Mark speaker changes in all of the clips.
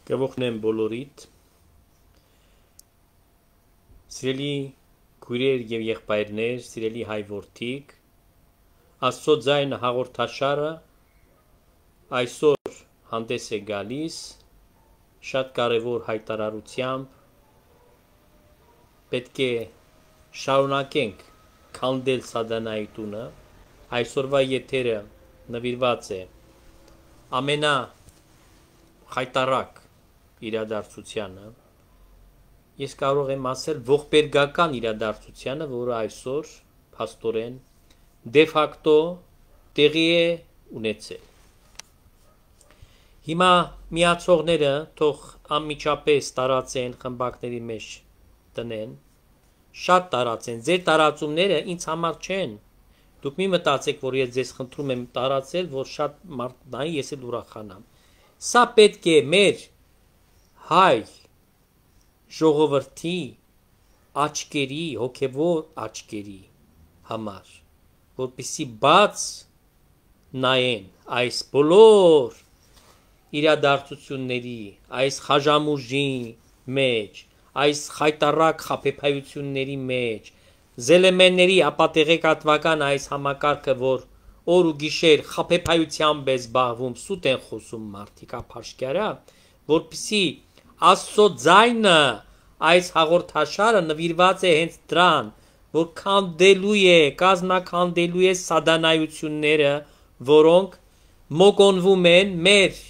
Speaker 1: Կողքնեմ բոլորիդ սիրելի քույրեր եւ եղբայրներ, սիրելի հայ որդիկ, Աստծո ձայնը հաղորդաշարը այսօր հանդես է գալիս շատ կարևոր հայտարարությամբ պետք է շարունակենք քանդել սատանայի տունը այսօրվա եթերը նվիրված է ամենա խայտարակ իրադարձությանը ես կարող եմ ասել ողբերգական իրադարձությանը, որը այսօր փաստորեն դե ֆակտո տեղի է ունեցել։ Հիմա միացողները թող անմիջապես տարածեն խմբակների մեջ տնեն, շատ տարածեն, ձեր տարածումները ինձ համար չեն։ Դուք մի մտածեք, որ ես ձեզ խնդրում եմ տարածել, որ շատ մարդ նայի, ես էլ ուրախանամ։ Սա պետք է մեր հայ ժողովրդի աչքերի, հոգևոր աչքերի համար, որպեսզի բաց նայեն այս բոլոր իրադարձությունների, այս խաժամուժի մեջ, այս խայտարակ խաբեբայությունների մեջ, զելեմենների ապատեղեկատվական այս համակարգը, որ օր ու գիշեր խաբեբայությամբ է զբաղվում, սուտ են խոսում մարդիկ ապաշկյարա, որպեսզի Աստծո ձայնը այս հաղորդաշարը նվիրված է հենց դրան, որ քանդելու է, կազմաքանդելու է սատանայությունները, որոնք մոգոնվում են մեր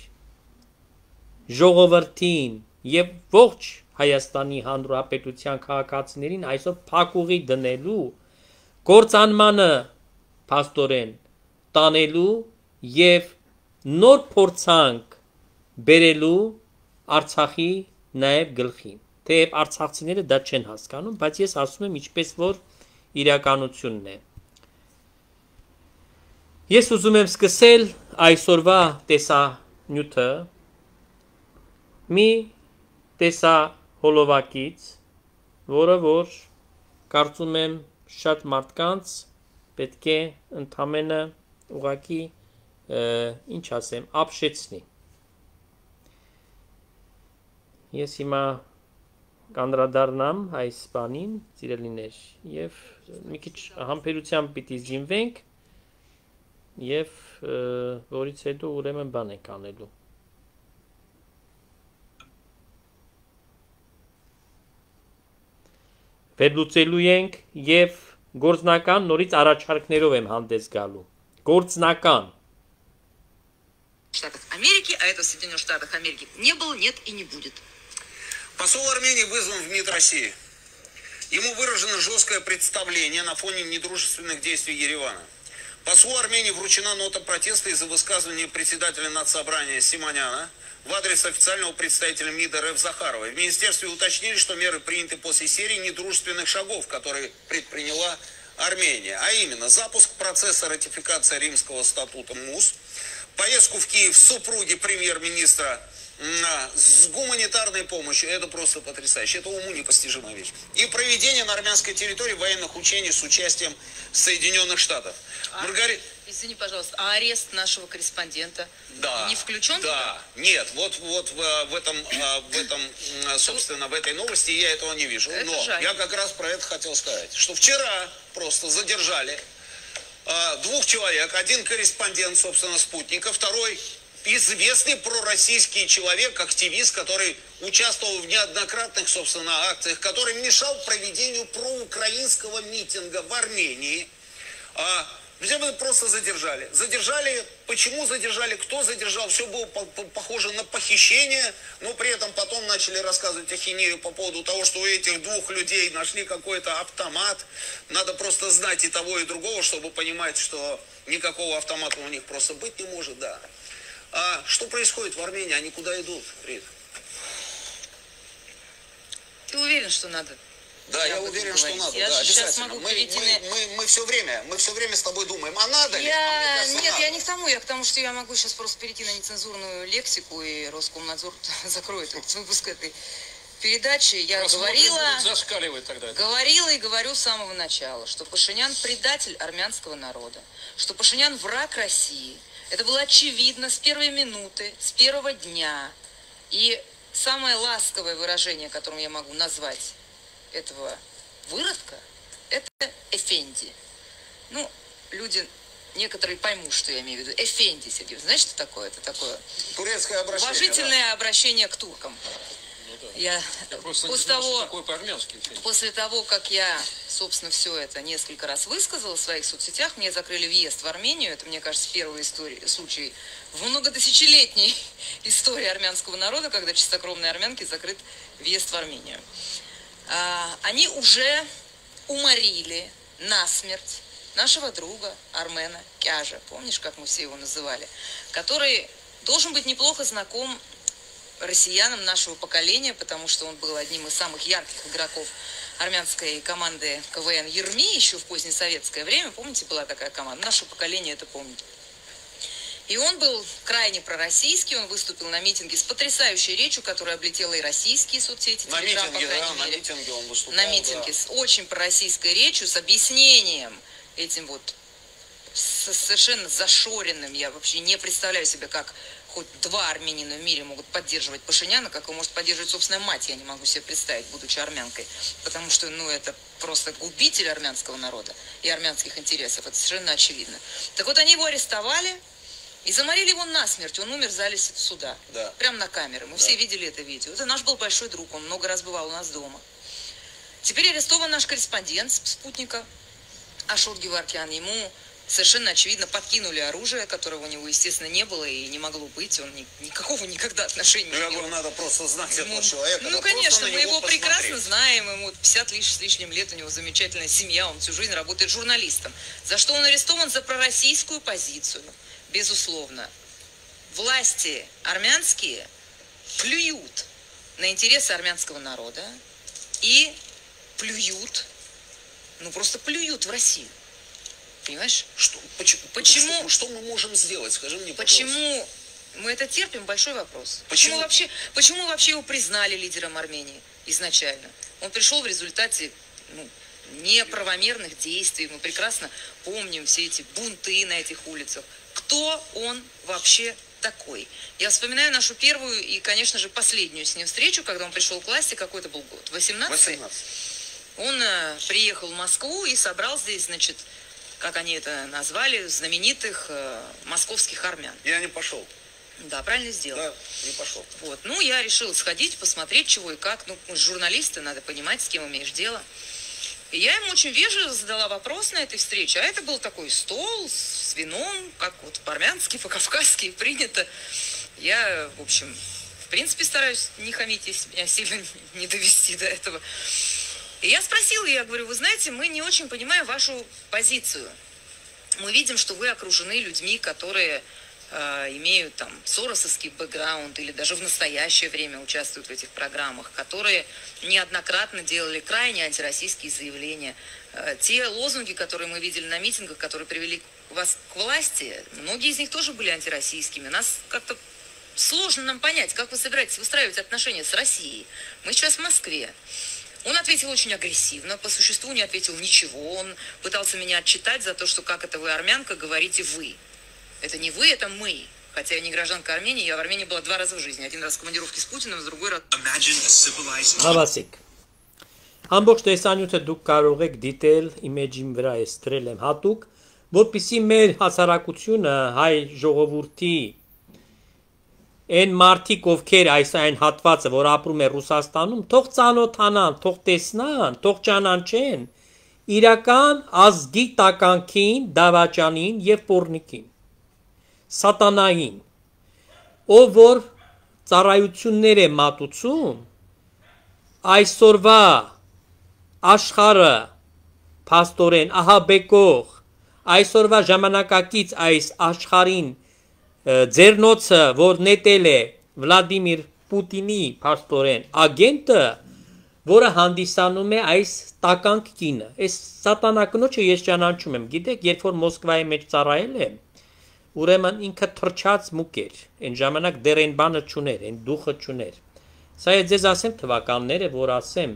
Speaker 1: ժողովրդին եւ ողջ Հայաստանի Հանրապետության քաղաքացիներին այսօր փակուղի դնելու, կործանմանը փաստորեն տանելու եւ նոր փորձանք բերելու Արցախի նաև գլխին, թեև արցախցիները դա չեն հասկանում, բայց ես ասում եմ ինչպես որ իրականությունն է։ Ես ուզում եմ սկսել այսօրվա տեսանյութը մի տեսահոլովակից, որը որ կարծում եմ շատ մարդկանց պետք է ընդամենը ուղղակի ինչ ասեմ, ապշեցնի։ Ես հիմա կանդրադառնամ այս բանին, սիրելիներ, եւ մի քիչ համբերությամբ պիտի զինվենք եւ որից հետո ուրեմն բան ենք անելու։ Վերլուծելու ենք եւ գործնական նորից առաջարկներով եմ հանդես գալու։ Գործնական
Speaker 2: Штатах Америки, а это в Соединенных Штатах Америки не было, нет и не будет.
Speaker 3: Посол Армении вызван в МИД России. Ему выражено жесткое представление на фоне недружественных действий Еревана. Послу Армении вручена нота протеста из-за высказывания председателя Надсобрания Симоняна в адрес официального представителя МИД РФ Захаровой. В министерстве уточнили, что меры приняты после серии недружественных шагов, которые предприняла Армения. А именно, запуск процесса ратификации Римского статута МУС, поездку в Киев супруги премьер-министра с гуманитарной помощью. Это просто потрясающе. Это уму непостижимая вещь. И проведение на армянской территории военных учений с участием Соединенных Штатов.
Speaker 2: Извини, пожалуйста, а арест нашего корреспондента не включен?
Speaker 3: Да, нет. Вот в этом, собственно, в этой новости я этого не вижу.
Speaker 2: Это
Speaker 3: Но
Speaker 2: жаль.
Speaker 3: я как раз про это хотел сказать. Что вчера просто задержали двух человек. Один корреспондент, собственно, «Спутника», второй известный пророссийский человек, активист, который участвовал в неоднократных, собственно, акциях, который мешал проведению проукраинского митинга в Армении. Взяли, просто задержали. Задержали. Почему задержали? Кто задержал? Все было похоже на похищение, но при этом потом начали рассказывать ахинею по поводу того, что у этих двух людей нашли какой-то автомат. Надо просто знать и того, и другого, чтобы понимать, что никакого автомата у них просто быть не может, да. А что происходит в Армении? Они куда идут, Рит?
Speaker 2: Ты уверен, что надо?
Speaker 3: Да, я уверен, что надо.
Speaker 2: Я
Speaker 3: да,
Speaker 2: обязательно.
Speaker 3: Мы все время с тобой думаем, а надо ли?
Speaker 2: Нет, я не к тому, я к тому, что я могу сейчас просто перейти на нецензурную лексику, и Роскомнадзор закроет этот выпуск этой передачи. Я говорила и говорю с самого начала, что Пашинян предатель армянского народа, что Пашинян враг России. Это было очевидно с первой минуты, с первого дня. И самое ласковое выражение, которым я могу назвать этого выродка, это эфенди. Ну, люди, некоторые поймут, что я имею в виду. Эфенди, Сергей, знаешь, что такое? Это такое
Speaker 3: Турецкое обращение.
Speaker 2: уважительное обращение к туркам. Я после того, как я, собственно, все это несколько раз высказала в своих соцсетях, мне закрыли въезд в Армению. Это, мне кажется, первый случай в многотысячелетней истории армянского народа, когда чистокровные армянки закрыт въезд в Армению. Они уже уморили насмерть нашего друга Армена Кяжа, помнишь, как мы все его называли, который должен быть неплохо знаком россиянам нашего поколения, потому что он был одним из самых ярких игроков армянской команды КВН «Ерми» еще в позднесоветское время. Помните, была такая команда? Наше поколение это помнит. И он был крайне пророссийский, он выступил на митинге с потрясающей речью, которая облетела и российские соцсети, Телеграм, по крайней мере.
Speaker 3: На митинге он выступал.
Speaker 2: На митинге, да. С очень пророссийской речью, с объяснением этим вот совершенно зашоренным. Я вообще не представляю себе, как хоть два армянина в мире могут поддерживать Пашиняна, как его может поддерживать собственная мать, я не могу себе представить, будучи армянкой. Потому что, ну, это просто губитель армянского народа и армянских интересов, это совершенно очевидно. Так вот, они его арестовали и заморили его насмерть, он умер в зале суда. Да. Прямо на камеры, мы все видели это видео. Это наш был большой друг, он много раз бывал у нас дома. Теперь арестован наш корреспондент «Спутника» Ашот Геворкян, ему совершенно очевидно подкинули оружие, которого у него, естественно, не было и не могло быть. Он никакого никогда отношения не имел.
Speaker 3: Я говорю, надо просто знать этого человека.
Speaker 2: Ну, конечно, мы его прекрасно знаем. Ему 50 с лишним лет, у него замечательная семья, он всю жизнь работает журналистом. За что он арестован? За пророссийскую позицию, безусловно. Власти армянские плюют на интересы армянского народа и плюют, ну просто плюют в Россию. Понимаешь?
Speaker 3: Почему? Что мы можем сделать? Скажи мне,
Speaker 2: почему
Speaker 3: пожалуйста.
Speaker 2: мы это терпим? Большой вопрос. Почему вообще его признали лидером Армении изначально? Он пришел в результате неправомерных действий. Мы прекрасно помним все эти бунты на этих улицах. Кто он вообще такой? Я вспоминаю нашу первую и, конечно же, последнюю с ним встречу, когда он пришел к власти. Какой это был год? 18-й? Он приехал в Москву и собрал здесь, значит, как они это назвали, знаменитых московских армян.
Speaker 3: Я не пошел.
Speaker 2: Да, правильно сделал.
Speaker 3: Да, не пошел.
Speaker 2: Вот. Ну, я решила сходить, посмотреть, чего и как. Ну, мы журналисты, надо понимать, с кем имеешь дело. И я ему очень вежливо задала вопрос на этой встрече. А это был такой стол с вином, как вот по-армянски, по-кавказски принято. Я, в общем, в принципе, стараюсь не хамить, если меня сильно не довести до этого. И я спросила, я говорю, вы знаете, мы не очень понимаем вашу позицию. Мы видим, что вы окружены людьми, которые имеют там соросовский бэкграунд или даже в настоящее время участвуют в этих программах, которые неоднократно делали крайне антироссийские заявления. Те лозунги, которые мы видели на митингах, которые привели вас к власти, многие из них тоже были антироссийскими. Нас как-то сложно нам понять, как вы собираетесь выстраивать отношения с Россией. Мы сейчас в Москве. Он ответил очень агрессивно, по существу не ответил ничего. Он пытался меня отчитать за то, что как это вы, армянка, говорите вы. Это не вы, это мы. Хотя я не гражданка Армении, я в Армении была 2 раза в жизни. Один раз в командировке с Путиным, в другой раз...
Speaker 1: Հավասիկ Ամբողջ տեսանյութը դուք կարող եք դիտել իմեջին վրա էստրել եմ հատուկ, որպեսզի մեր հասարակությունը հայ ժողովրդի այն մարդիկ, ովքեր այն հատվածը, որ ապրում է Ռուսաստանում, թող ծանոթանան, թող տեսնան, թող ճանաչեն իրական ազգի տականքին, դավաճանին եւ պոռնիկին, սատանային, ով որ ծառայություններ է մատուցում այսօրվա աշխարհը փաստորեն ահաբեկող այսօրվա ժամանակակից այս աշխարհին ձեռնոցը, որ նետել է Վլադիմիր Պուտինի փաստորեն ագենտը, որը հանդիսանում է այս տականք կինը։ Այս սատանա կնոջը ես ճանաչում եմ, գիտեք, երբ որ Մոսկվայի մեջ ծառայել եմ, ուրեմն ինքը թրջած մուկ էր, այն ժամանակ դեռ այն բանը չուներ, այն դուխը չուներ։ Սա է ձեզ ասեմ թվականները, որ ասեմ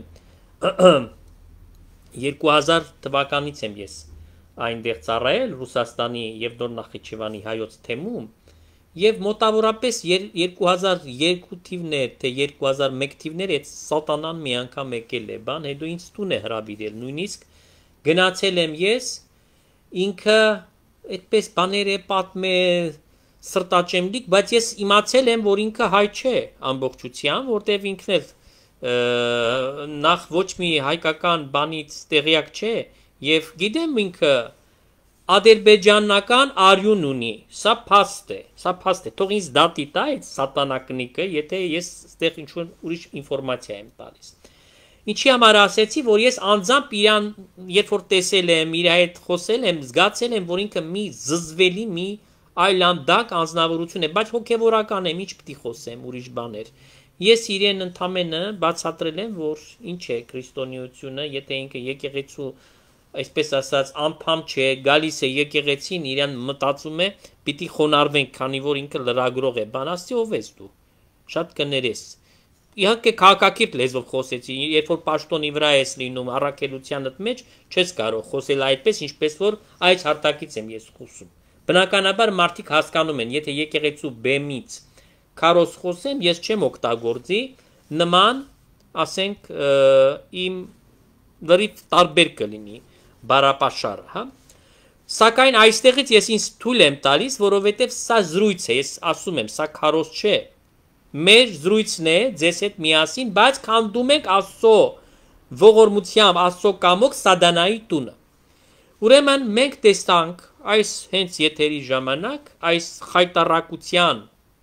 Speaker 1: 2000 թվականից եմ ես այնտեղ ծառայել Ռուսաստանի եւ Նոր Նախիջևանի հայոց թեմում Եվ մոտավորապես 2002 թիվներ, թե 2001 թիվներ այդ սատանան մի անգամ եկել է, բան, հետո ինձ տուն է հրավիրել, նույնիսկ գնացել եմ ես, ինքը այդպես բաներ է պատմել, սրտաճեմլիկ, բայց ես իմացել եմ, որ ինքը հայ չէ ամբողջությամբ, որտեվ ինքն էլ նախ ոչ մի հայկական բանից տեղյակ չէ, եւ գիտեմ ինքը ադրբեջանական արյուն ունի, սա փաստ է, թող ինձ դատի տա այդ սատանակնիկը, եթե ես այդտեղ ինչ-որ ուրիշ ինֆորմացիա եմ տալիս։ Ինչի համար ասեցի, որ ես անձամբ իրան, երբ որ տեսել եմ, իր հետ խոսել եմ, զգացել եմ, որ ինքը մի զզվելի, մի այլանդակ անձնավորություն է, բայց հոգևորական եմ, ինչ պիտի խոսեմ, ուրիշ բաներ։ Ես իրեն ընդամենը բացատրել եմ, որ ինչ է քրիստոնեությունը, եթե ինքը եկեղեցու, այսպես ասած, անդամ չէ, գալիս է եկեղեցին, իրան մտածում է, պիտի խոնարհվենք, քանի որ ինքը լրագրող է, բան ասի, ով ես դու։ Շատ կներես։ Իհարկե քաղաքակիրթ լեզվով խոսեցի, երբ որ պաշտոնի վրա ես լինում առաքելությանդ մեջ, չես կարող խոսել այդպես, ինչպես որ այս հարթակից եմ ես խոսում։ Բնականաբար մարդիկ հասկանում են, եթե եկեղեցու բեմից քարոզ խոսեմ, ես չեմ օգտագործի նման, ասենք, իմ լրիվ տարբեր կլինի բարապաշարը, հա։ Սակայն այստեղից ես ինձ թույլ եմ տալիս, որովհետև սա զրույց է, ես ասում եմ, սա քարոզ չէ։ Մեր զրույցն է, ձեզ հետ միասին, բայց քանդում ենք Աստծո ողորմությամբ, Աստծո կամոք Սատանայի տունը։ Ուրեմն մենք տեսանք այս հենց եթերի ժամանակ, այս խայտառակության,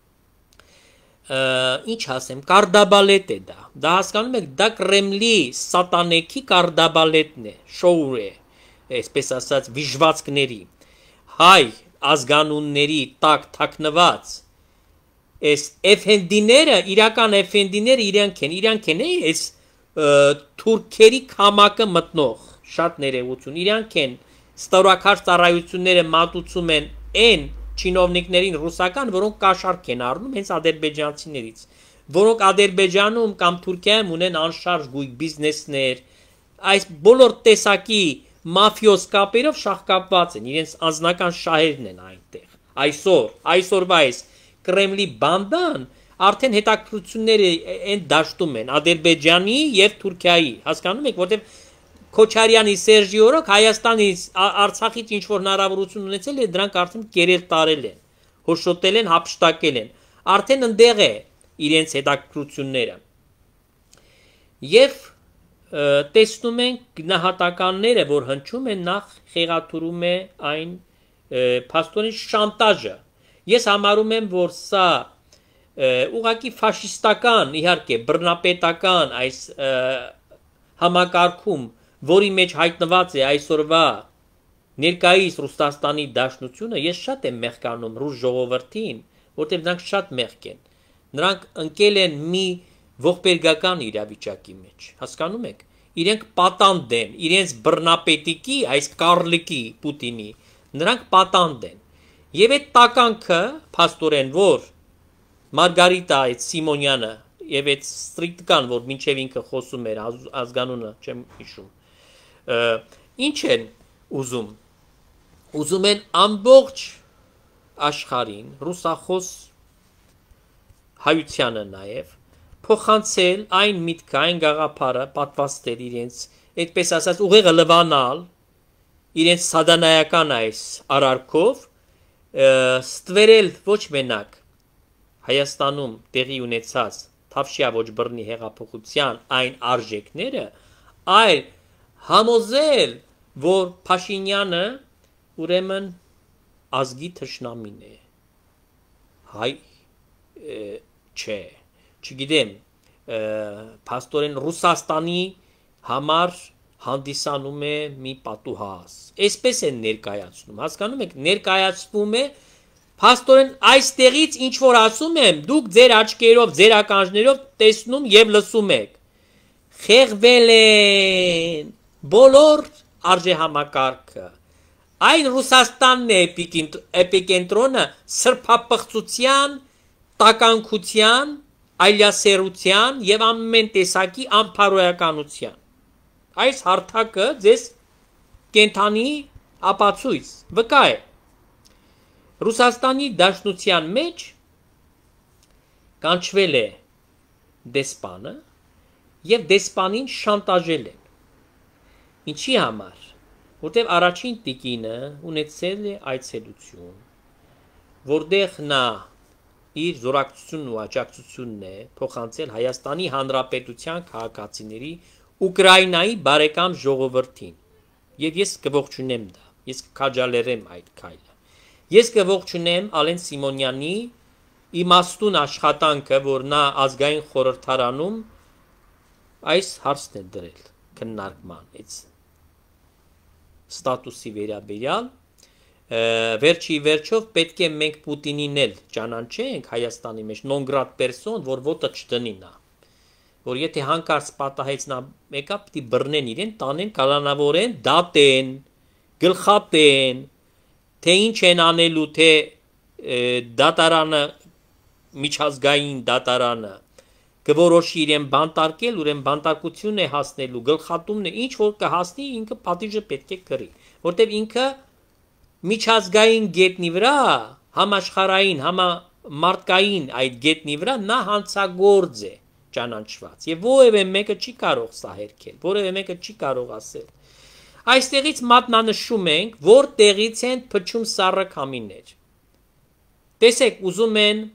Speaker 1: ինչ ասեմ, կարդաբալետ է դա։ Դա հասկանում եք, դա Կրեմլի սատանեքի կարդաբալետն է, շոու է, այսպես ասած, վիժվածքների, հայ ազգանունների տակ թաքնված, այս էֆենդիները, իրական էֆենդիները իրանք են այս թուրքերի քամակը մտնող, շատ ներողություն, իրանք են ստորակար ծառայությունները մատուցում են այն չինովնիկներին ռուսական, որոնք կաշառք են առնում հենց ադրբեջանցիներից, որոնք Ադրբեջանում կամ Թուրքիայում ունեն անշարժ գույք բիզնեսներ, այս բոլոր տեսակի մաֆիոզ կապերով շահկապված են, իրենց անձնական շահերն են այնտեղ։ Այսօրվա այս Կրեմլի բանդան արդեն հետաքրությունները այն դաշտում են Ադրբեջանի եւ Թուրքիայի, հասկանում եք, որտեղ Քոչարյանի Սերժի օրոք Հայաստանից Արցախից ինչ որ հնարավորություն ունեցել է, դրանք արդեն կերել տարել են, հոշոտել են, հափշտակել են, արդեն ընդեղ է իրենց հետաքրությունները։ Եվ տեսնում ենք գնահատականները, որ հնչում են, նախ խեղաթյուրում է այն փաստորեն շանտաժը։ Ես համարում եմ, որ սա ուղղակի ֆաշիստական, իհարկե բռնապետական այս համակարգում, որի մեջ հայտնված է այսօրվա ներկայիս Ռուսաստանի Դաշնությունը, ես շատ եմ մեղքանում ռուս ժողովրդին, որտեղ նրանք շատ մեղք են։ Նրանք ընկել են մի ողբերգական իրավիճակի մեջ, հասկանում եք։ Իրենք պատանդ են, իրենց բռնապետիկի, այս կառլիկի Պուտինի, նրանք պատանդ են։ Եվ այդ տականքը, փաստորեն, որ Մարգարիտա այդ Սիմոնյանը եւ այդ ստրիկտկան, որ մինչեւ ինքը խոսում էր ազգանունը, չեմ հիշում, ինչ են ուզում։ Ուզում են ամբողջ աշխարհին, ռուսախոս հայությանը նաեւ փոխանցել այն միտքը, այն գաղափարը, պատվաստել իրենց, այդպես ասած, ուղեղը լվանալ իրենց սադանայական այս արարքով, ստվերել ոչ մենակ Հայաստանում տեղի ունեցած Թավշյա ոչ բռնի հեղափոխության այն արժեքները, այլ համոզել, որ Փաշինյանը ուրեմն ազգի թշնամին է, հայ չէ, չգիտեմ, փաստորեն Ռուսաստանի համար հանդիսանում է մի պատուհաս, այսպես են ներկայացնում, հասկանում եք, ներկայացվում է, փաստորեն այստեղից ինչ որ ասում եմ, դուք ձեր աչքերով, ձեր ականջներով տեսնում եւ լսում եք, խեղվել են բոլոր արժեհամակարգը, այն Ռուսաստանն է էպիկենտրոնը սրբապղծության, տականքության, այլասերության եւ ամեն տեսակի անփարոյականության։ Այս հարթակը ձեզ կենթանի ապացույց վկա է։ Ռուսաստանի Դաշնության մեջ կանչվել է դեսպանը եւ դեսպանին շանտաժել են։ Ինչի համար? Որտեղ առաջին տիկինը ունեցել է այցելություն, որտեղ նա իր զորակցությունն ու աջակցությունն է փոխանցել Հայաստանի Հանրապետության քաղաքացիների Ուկրաինայի բարեկամ ժողովրդին։ Եվ ես կողջունեմ դա, ես կքաջալերեմ այդ քայլը։ Ես կողջունեմ Ալեն Սիմոնյանի իմաստուն աշխատանքը, որ նա ազգային խորհրդարանում այս հարցն է դրել քննարկման այս ստատուսի վերաբերյալ վերջի վերջով պետք է մենք Պուտինին էլ ճանաչենք Հայաստանի մեջ նոնգրատ պերսոն, որ ոտը չդնի նա, որ եթե հանկարծ պատահեց նա մեկա պիտի բռնեն իրեն, տանեն, կալանավորեն, դատեն, գլխատեն, թե ինչ են անելու, թե դատարանը միջազգային դատարանը կորոշի իրեն բանտարկել, ուրեմն բանտարկություն է հասնելու, գլխատումն է, ինչ որ կհասնի, ինքը պատիժը պետք է կրի, որտեղ ինքը միջազգային գետնի վրա, համաշխարհային, համամարտկային այդ գետնի վրա նա հանցագործ է ճանաչված եւ որևէ մեկը չի կարող սա հերքել, որևէ մեկը չի կարող ասել։ Այստեղից մատնանշում ենք, որ տեղից են փչում սառը քամիներ։ Տեսեք, ուզում են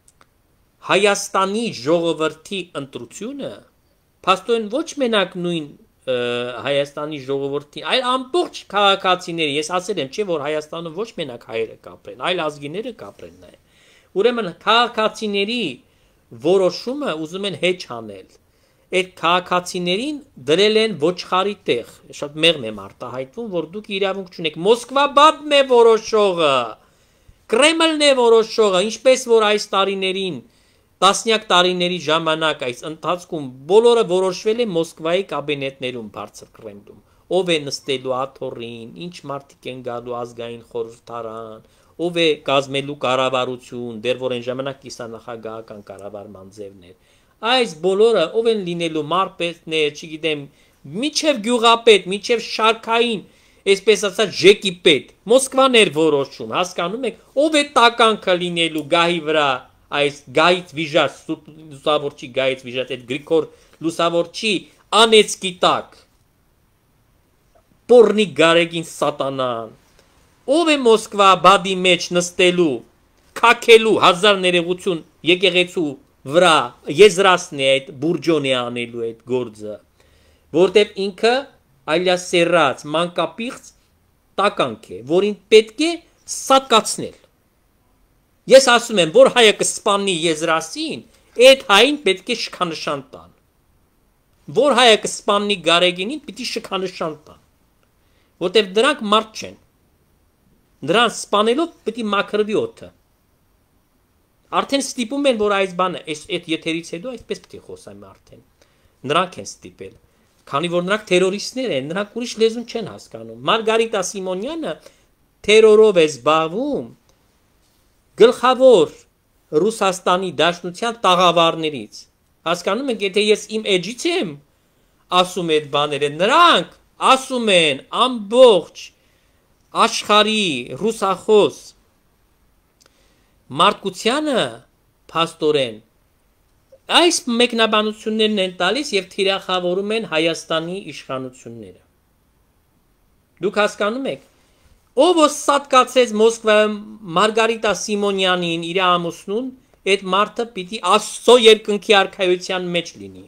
Speaker 1: Հայաստանի ժողովրդի ընտրությունը, փաստորեն ոչ մենակ նույն Հայաստանի ժողովրդի, այլ ամբողջ քաղաքացիների, ես ասել եմ, չէ՞ որ Հայաստանում ոչ մենակ հայերը կապրեն, այլ ազգիները կապրեն նաև։ Ուրեմն քաղաքացիների որոշումը ուզում են հեչ անել։ Այդ քաղաքացիներին դրել են ոչխարի տեղ։ Շատ մեղմ եմ արտահայտվում, որ դուք իրավունք չունեք։ Մոսկվա-Բաբն է որոշողը։ Կրեմլն է որոշողը, ինչպես որ այս տարիներին տասնյակ տարիների ժամանակ այս ընթացքում բոլորը որոշվել է Մոսկվայի կաբինետներում բարձր Կրեմլում։ Ով է նստելու աթոռին, ինչ մարդիկ են գալու ազգային խորհրդարան, ով է կազմելու կառավարություն, դեռ որ այն ժամանակ կիսանախագահական կառավարման ձևներ։ Այս բոլորը ով են լինելու մարպետներ, չգիտեմ, միջև գյուղապետ, միջև շարքային, այսպես ասած ժեկի պետ։ Մոսկվան էր որոշում, հասկանում եք, ով է տականքը լինելու գահի վրա, այս գայից վիժած, լուսավորչի գայից վիժած, այդ Գրիգոր լուսավորչի անեցքի տակ, պորնիկ գարեգին սատանան, ով է Մոսկվա բադի մեջ նստելու, կակելու հազար ներեղություն եկեղեցու վրա, եզրասն է այդ բուրջոն է անելու այդ գործը, որտև ինքը այլասերած, մանկապիղծ տականք է, որին պետք է սատկացնել։ Ես ասում եմ, որ հայը կսպանի եզրասին, այդ հային պետք է շքանշան տան։ Որ հայը կսպանի գարեգինին, պիտի շքանշան տան։ Որտև դրանք մարդ չեն։ Նրանց սպանելով պիտի մաքրվի օդը։ Արդեն ստիպում են, որ այս բանը, այդ եթերից հետո այսպես պիտի խոսեմ արդեն։ Նրանք են ստիպել։ Քանի որ նրանք թերորիստներ են, նրանք ուրիշ լեզուն չեն հասկանում։ Մարգարիտա Սիմոնյանը թերորով է զբաղվում գլխավոր Ռուսաստանի Դաշնության տաղավարներից։ Հասկանում եք, եթե ես իմ էջից եմ ասում այդ բաները, նրանք ասում են ամբողջ աշխարհի ռուսախոս մարդկությանը փաստորեն այս մեկնաբանություններն են տալիս եւ թիրախավորում են Հայաստանի իշխանությունները։ Դուք հասկանում եք, ով սատկացեց Մոսկվայում Մարգարիտա Սիմոնյանին իր ամուսնուն, այդ մարդը պիտի Աստծո երկնքի արքայության մեջ լինի։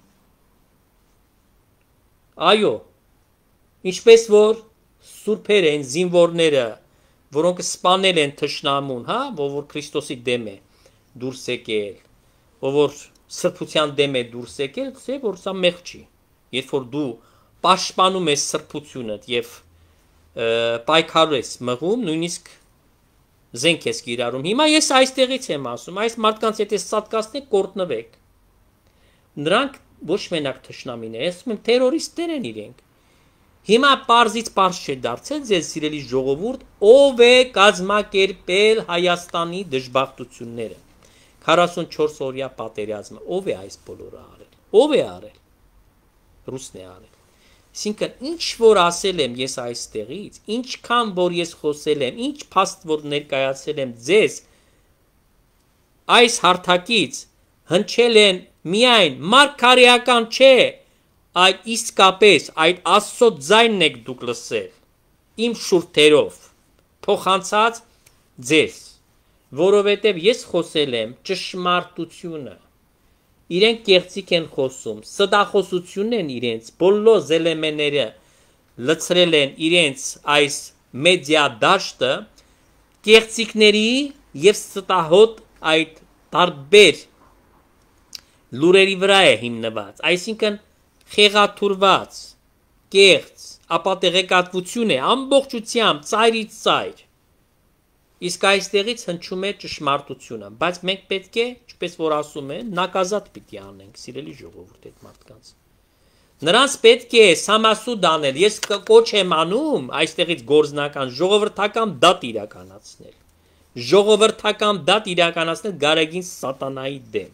Speaker 1: Այո, ինչպես որ սուրբեր են զինվորները, որոնք սպանել են թշնամուն, հա, որ Քրիստոսի դեմ է դուրս եկել, որ սրբության դեմ է դուրս եկել, ասե որ սա մեղ չի։ Երբ որ դու պաշտպանում ես սրբությունդ եւ պայքարում ես մղում, նույնիսկ զենք ես կիրառում։ Հիմա ես այստեղից եմ ասում, այս մարդկանց եթե սատկացնեք, կորտնվեք։ Նրանք ոչ մենակ թշնամին են, ասում եմ թերորիստներ են իրենք։ Հիմա պարզից պարզ չէ դարձել ձեզ սիրելի ժողովուրդ, ով է կազմակերպել Հայաստանի դժբախտությունները։ 44 օրյա պատերազմը, ով է այս բոլորը արել։ Ով է արել։ Ռուսն է արել։ Այսինքն ինչ որ ասել եմ ես այստեղից, ինչքան որ ես խոսել եմ, ինչ փաստ որ ներկայացել եմ ձեզ, այս հարթակից հնչել են միայն մարգարեական չէ, այլ իսկապես այդ Աստծո ձայնն եք դուք լսել, իմ շուրթերով, փոխանցած ձեզ, որովհետև ես խոսել եմ ճշմարտությունը, իրենք կեղծիք են խոսում, ստախոսությունն են իրենց, բոլոր զելեմենները լցրել են իրենց այս մեդիա դաշտը, կեղծիքների և ստահոտ այդ տարբեր լուրերի վրա է հիմնված, այսինքն խեղաթուրված, կեղծ, ապատեղեկատվություն է, ամբողջությամբ, ծայրից ծայր, իսկ այստեղից հնչում է ճշմարտությունը, բայց մենք պետք է, ինչպես որ ասում են, նակազատ պիտի անենք, սիրելի ժողովուրդ այդ մարդկանց։ Նրանց պետք է սամասուդ անել, ես կոչ եմ անում այստեղից գործնական ժողովրդական դատ իրականացնել, ժողովրդական դատ իրականացնել Գարեգին սատանայի դեմ։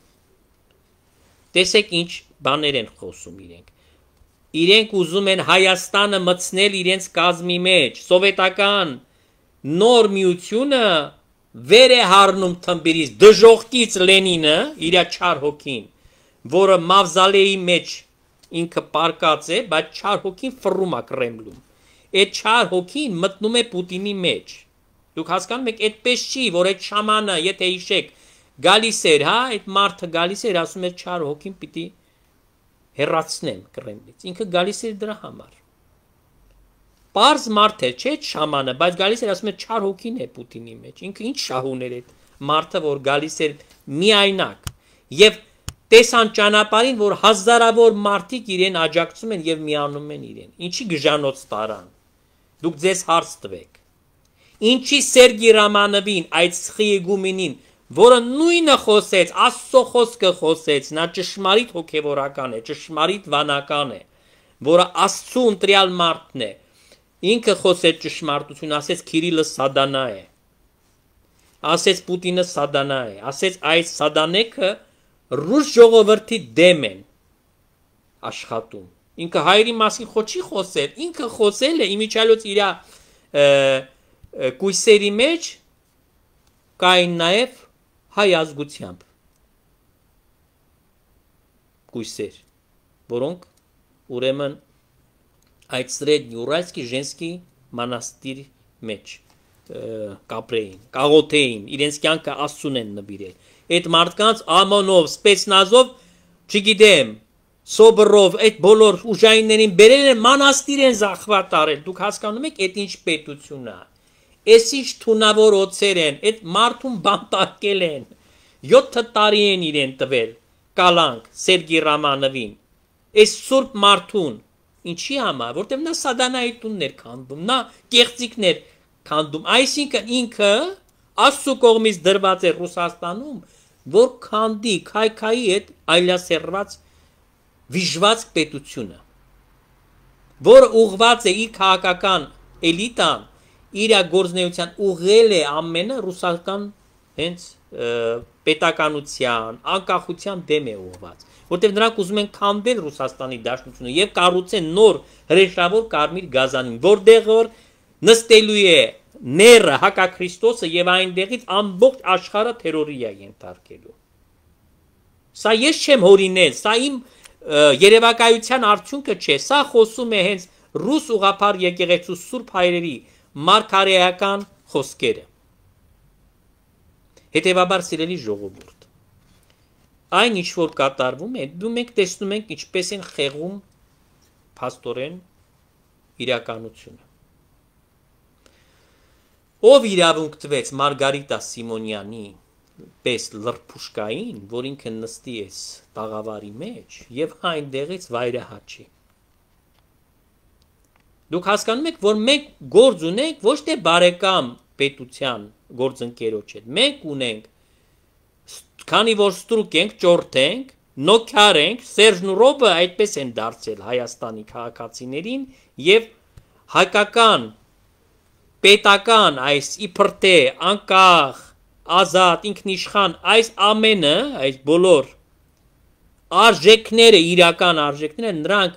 Speaker 1: Տեսեք ինչ բաներ են խոսում իրենք։ Իրենք ուզում են Հայաստանը մտցնել իրենց կազմի մեջ, սովետական նոր միությունը վեր է հառնում թմբիրից, դժողքից Լենինը, իրա չար հոգին, որը մավզալեի մեջ ինքը պարկած է, բայց չար հոգին ֆռում է Կրեմլում։ Այդ չար հոգին մտնում է Պուտինի մեջ։ Դուք հասկանում եք, այդպես չի, որ այդ շամանը, եթե հիշեք, գալիս էր, հա, այդ մարդը գալիս էր, ասում էր չար հոգին պիտի հեռացնեմ Կրեմլից։ Ինքը գալիս էր դրա համար։ Պարզ մարդ էր, չէ՞ շամանը, բայց գալիս էր ասում էր չար հոգին է Պուտինի մեջ։ Ինքը ինչ շահուներ է մարդը, որ գալիս էր միայնակ։ Եվ տեսան ճանապարհին, որ հազարավոր մարդիկ իրեն աջակցում են եւ միանում են իրեն։ Ինչի գժանոց տարան։ Դուք ձեզ հարց տվեք։ Ինչի Սերգեյ Ռամանովին, այդ սխիեգումենին, որը նույնը խոսեց, Աստծո խոսքը խոսեց, նա ճշմարիտ հոգևորական է, ճշմարիտ վանական է, որը Աստծո ընտրյալ մարդն է։ Ինքը խոսեց ճշմարտություն, ասեց Քիրիլը սադանա է, ասեց Պուտինը սադանա է, ասեց այս սադանեքը ռուս ժողովրդի դեմ են աշխատում։ Ինքը հայերի մասին չի խոսել, ինքը խոսել է իմիջիալոց իրա կույսերի մեջ կային նաև հայ ազգությամբ կույսեր, որոնք ուրեմն այդ Սրեդնյուրալսկի Ժենսկի մանաստիր մեջ կապրեին, կաղոթեին, իրենց կյանքը Աստծուն են նվիրել։ Այդ մարդկանց ամանով, սպեցնազով, չգիտեմ, սոբրով, այդ բոլոր ուժայիններին բերել են մանաստիր են զախվատ արել։ Դուք հասկանում եք, այդ ինչ պետություն է։ Այս ինչ թունավոր օծեր են, այդ մարդուն բանտարկել են։ 7 տարի են իրեն տվել կալանք Սերգեյ Ռամանովին։ Այս սուրբ մարդուն ինչի համար, որտեղ նա սադանայի տուններ քանդում, նա կեղծիքներ քանդում, այսինքն ինքը Աստծո կողմից դրված է Ռուսաստանում, որ քանդի քայքայի այդ այլասերված վիժված պետությունը, որը ուղղված է իր քաղաքական էլիտան, իր գործնեության ուղղել է ամենը ռուսական հենց պետականության, անկախության դեմ է ուղղված, որտեղ նրանք ուզում են քանդել Ռուսաստանի դաշնությունը եւ կառուցեն նոր հրեշավոր կարմիր գազանին, որտեղ որ նստելու է ները հակաքրիստոսը եւ այնտեղից ամբողջ աշխարհը թերորիա ենթարկելու։ Սա ես չեմ հորինել, սա իմ երևակայության արդյունքը չէ, սա խոսում է հենց ռուս ուղղափառ եկեղեցու սուրբ հայրերի մարգարեական խոսքերը։ Հետևաբար սիրելի ժողովուրդ, այն ինչ որ կատարվում է, դու մենք տեսնում ենք ինչպես են խեղում փաստորեն իրականությունը։ Ով իրավունք տվեց Մարգարիտա Սիմոնյանի պես լրփուշկային, որ ինքը նստի է տաղավարի մեջ եւ այնտեղից վայրահաչի։ Դուք հասկանում եք, որ մենք գործ ունենք ոչ թե բարեկամ պետության գործընկերոջ հետ, մենք ունենք, քանի որ ստրուկ ենք, ճորթ ենք, նոքյար ենք, Սերժն ու Ռոբը այդպես են դարձել Հայաստանի քաղաքացիներին եւ հայկական պետական այս իբրտե անկախ ազատ ինքնիշխան այս ամենը, այս բոլոր արժեքները, իրական արժեքները նրանք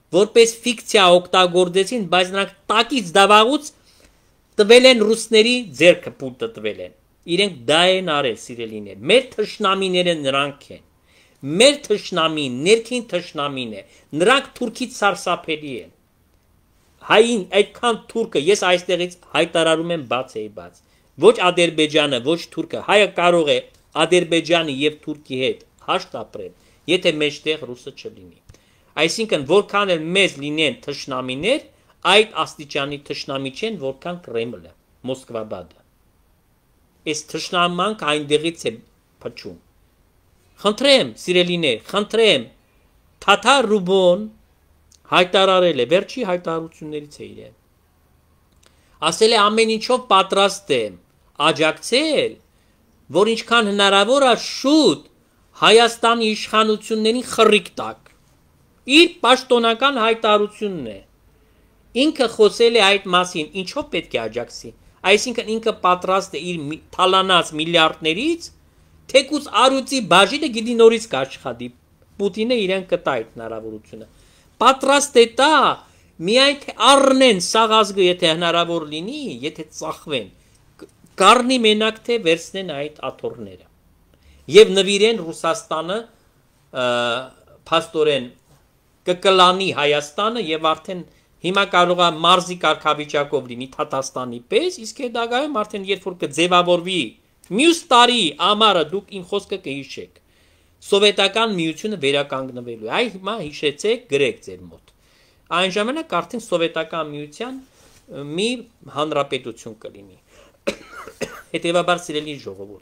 Speaker 1: որպես ֆիկցիա օգտագործեցին, բայց նրանք տակից դավաղուց տվել են ռուսների ձեռքը պուլտը տվել են։ Իրենք դա են արել, սիրելիներ։ Մեր թշնամիները նրանք են։ Մեր թշնամին, ներքին թշնամին է։ Նրանք թուրքից սարսափելի են։ Հային այդքան թուրքը, ես այստեղից հայտարարում եմ բաց։ Ոչ Ադրբեջանը, ոչ թուրքը, հայը կարող է Ադրբեջանի եւ Թուրքի հետ հաշտ ապրել, եթե մեջտեղ ռուսը չլինի։ Այսինքն, որքան էլ մեծ լինեն թշնամիներ, այդ աստիճանի թշնամի չեն, որքան Կրեմլը, Մոսկվաբադը։ Այս թշնամանք այնտեղից է փչում։ Խնդրեմ, սիրելիներ, խնդրեմ, Թաթար Ռուբոն հայտարարել է, վերջի հայտարարություններից է իրեն։ Ասել է ամեն ինչով պատրաստ եմ աջակցել, որ ինչքան հնարավոր է շուտ Հայաստանի իշխանություններին խռիկ տակ։ Իր պաշտոնական հայտարարությունն է։ Ինքը խոսել է այդ մասին, ինչով պետք է աջակցի։ Այսինքն ինքը պատրաստ է իր թալանած միլիարդներից, թեկուզ առյուծի բաժինը գիտի նորից կաշխատի։ Պուտինը իրեն կտա այդ հնարավորությունը։ Պատրաստ է տա, միայն թե առնեն սաղ ազգը, եթե հնարավոր լինի, եթե ծախվեն, կառնի մենակ թե վերցնեն այդ աթոռները եւ նվիրեն Ռուսաստանը փաստորեն կկլանի Հայաստանը եւ արդեն հիմա կարող է մարզի կարգավիճակով լինի Թաթաստանի պես, իսկ հետագայում արդեն երբ որ կձևավորվի մյուս տարի ամառը դուք իմ խոսքը կհիշեք, սովետական միությունը վերականգնվելու է։ Այ հիմա հիշեցեք, գրեք ձեր մոտ։ Այն ժամանակ արդեն սովետական միության մի հանրապետություն կլինի։ Հետևաբար սիրելի ժողովուրդ,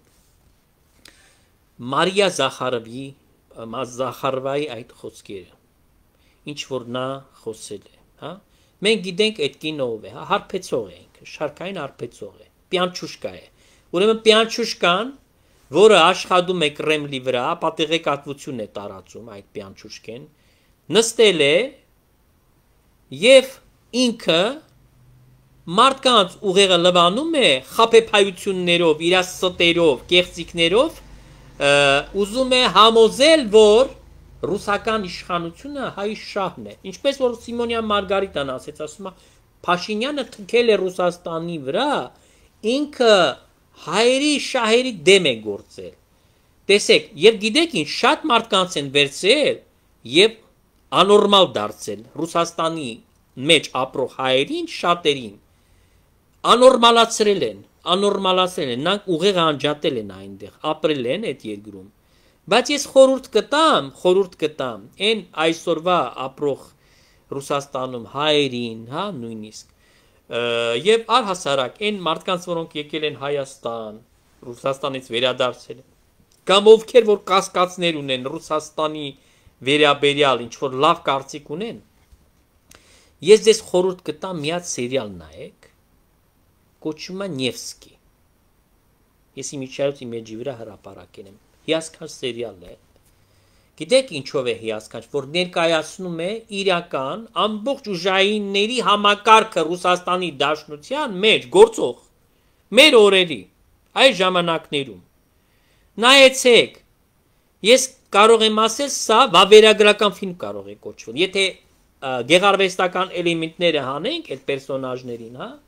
Speaker 1: Մարիա Զախարովայի այդ խոսքերը, ինչ որ նա խոսել է, հա, մենք գիտենք այդ կինով է, հա, հարբեցող է ինքը, շարքային հարբեցող է, պյանչուշկա է։ Ուրեմն պյանչուշկան, որը աշխատում է Կրեմլի վրա, պատեղեկատվություն է տարածում այդ պյանչուշկեն, նստել է եւ ինքը մարդկանց ուղեղը լվանում է խաբեբայություններով, իր ստերով, կեղծիքներով, ուզում է համոզել, որ ռուսական իշխանությունը հայ շահն է։ Ինչպես որ Սիմոնյան Մարգարիտան ասեց, ասում է, Փաշինյանը թքել է Ռուսաստանի վրա, ինքը հայերի շահերի դեմ է գործել։ Տեսեք, եւ գիտեք ինչ, շատ մարդկանց են վերցրել եւ անորմալ դարձել Ռուսաստանի մեջ ապրող հայերին, շատերին անորմալացրել են, նրանք ուղեղը անջատել են այնտեղ, ապրել են այդ երկրում։ Բայց ես խորհուրդ կտամ, այն այսօրվա ապրող Ռուսաստանում հայերին, հա, նույնիսկ, եւ առհասարակ այն մարդկանց, որոնք եկել են Հայաստան, Ռուսաստանից վերադարձել են, կամ ովքեր որ կասկածներ ունեն Ռուսաստանի վերաբերյալ, ինչ որ լավ կարծիք ունեն, ես ձեզ խորհուրդ կտամ մի հատ սերիալ նայեք, կոչվում է Նևսկի։ Ես իմիջիայլոց իմեջի վրա հրապարակել եմ։ Հիասքանչ սերիալ է։ Գիտեք ինչով է հիասքանչ, որ ներկայացնում է իրական ամբողջ ուժայինների համակարգը Ռուսաստանի Դաշնության մեջ գործող մեր օրերի, այս ժամանակներում։ Նայեցեք, ես կարող եմ ասել, սա վավերագրական ֆիլմ կարող է կոչվել։ Եթե գեղարվեստական էլեմենտները հանենք այդ պերսոնաժներին, հա,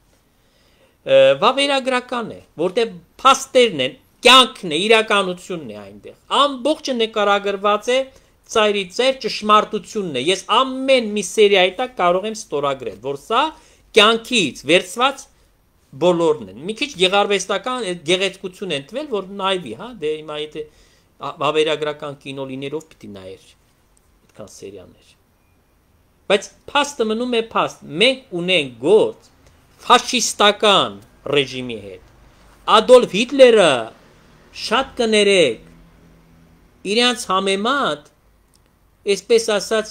Speaker 1: վավերագրական է, որտեղ փաստերն են, կյանքն է, իրականությունն է այնտեղ։ Ամբողջը նկարագրված է ծայրի ծայր ճշմարտությունն է։ Ես ամեն մի սերիայի տակ կարող եմ ստորագրել, որ սա կյանքից վերցված բոլորն են։ Մի քիչ գեղարվեստական գեղեցկություն են տվել, որ նայվի, հա, դե հիմա եթե վավերագրական կինո լինելով պիտի նայեր այդքան սերիաներ։ Բայց փաստը մնում է փաստ։ Մենք ունենք գործ ֆաշիստական ռեժիմի հետ։ Ադոլֆ Հիտլերը շատ կներեք իրենց համեմատ, այսպես ասած,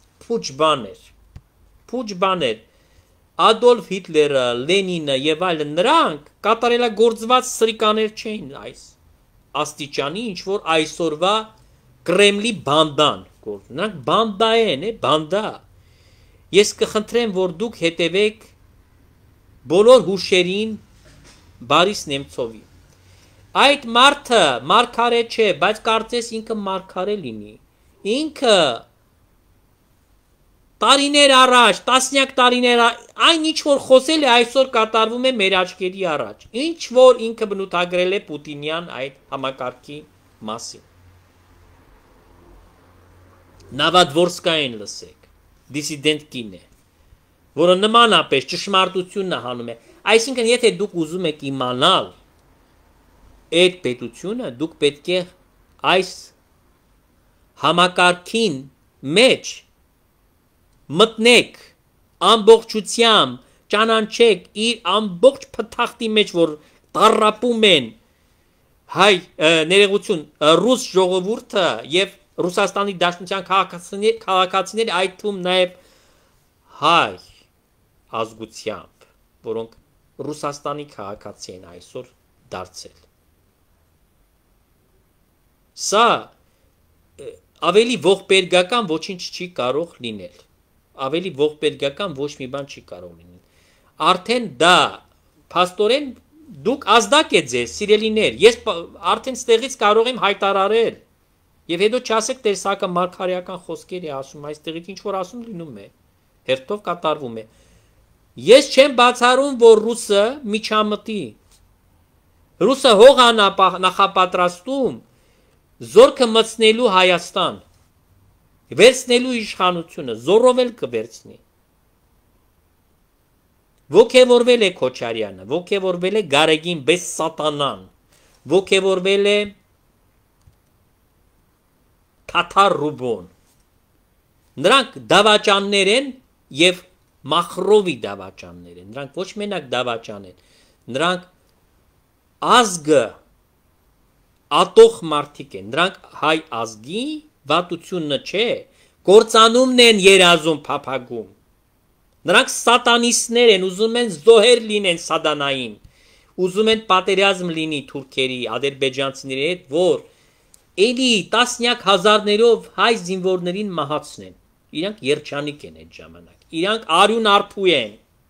Speaker 1: փուջ բաներ, Ադոլֆ Հիտլերը, Լենինը եւ այլն, նրանք կատարելագործված սրիկաներ չէին այս աստիճանի, ինչ որ այսօրվա Կրեմլի բանդան գործում։ Նրանք բանդա են, բանդա։ Ես կխնդրեմ, որ դուք հետևեք բոլոր հուշերին Բարիս Նեմցովի։ Այդ մարդը մարգարե չէ, բայց կարծես ինքը մարգարե լինի։ Ինքը տարիներ առաջ, տասնյակ տարիներ այն ինչ որ խոսել է այսօր կատարվում է մեր աչքերի առաջ։ Ինչ որ ինքը բնութագրել է Պուտինյան այդ համակարգի մասին։ Նավադվորսկային լսեք, դիսիդենտ կին է, որը նմանապես ճշմարտությունն է հանում է։ Այսինքն, եթե դուք ուզում եք իմանալ այդ պետությունը, դուք պետք է այս համակարգին մեջ մտնեք ամբողջությամբ, ճանաչեք իր ամբողջ փթախտի մեջ, որ տառապում են հայ ներողություն ռուս ժողովուրդը եւ Ռուսաստանի Դաշնության քաղաքացիները, այդ թվում նաեւ հայ ազգությամբ, որոնք Ռուսաստանի քաղաքացի են այսօր դարձել։ Սա ավելի ողբերգական ոչինչ չի կարող լինել։ Ավելի ողբերգական ոչ մի բան չի կարող լինել։ Արդեն դա փաստորեն դուք ազդակ եք ձեզ, սիրելիներ։ Ես արդեն ստեղից կարող եմ հայտարարել։ Եվ հետո չասեք տեսակը մարգարեական խոսքեր է ասում, այստեղից ինչ որ ասում լինում է, հերթով կատարվում է։ Ես չեմ բացառում, որ ռուսը միջամտի։ Ռուսը հող նախապատրաստում զորքը մտցնելու Հայաստան, վերցնելու իշխանությունը, զորով էլ կվերցնի։ Ոգևորվել է Քոչարյանը, ոգևորվել է Գարեգին Բես Սատանան, ոգևորվել է Թաթար Ռուբոն։ Նրանք դավաճաններ են եւ Մախրովի դավաճաններ են։ Նրանք ոչ մենակ դավաճան են, նրանք ազգը ատող մարդիկ են, նրանք հայ ազգի վատությունը չէ, կործանումն են երազում փափագում։ Նրանք սատանիստներ են, ուզում են զոհեր լինեն սատանային, ուզում են պատերազմ լինի թուրքերի, ադրբեջանցիների հետ, որ էլի տասնյակ հազարներով հայ զինվորներին մահացնեն։ Իրանք երջանիկ են այդ ժամանակ, իրանք արյուն արփու են,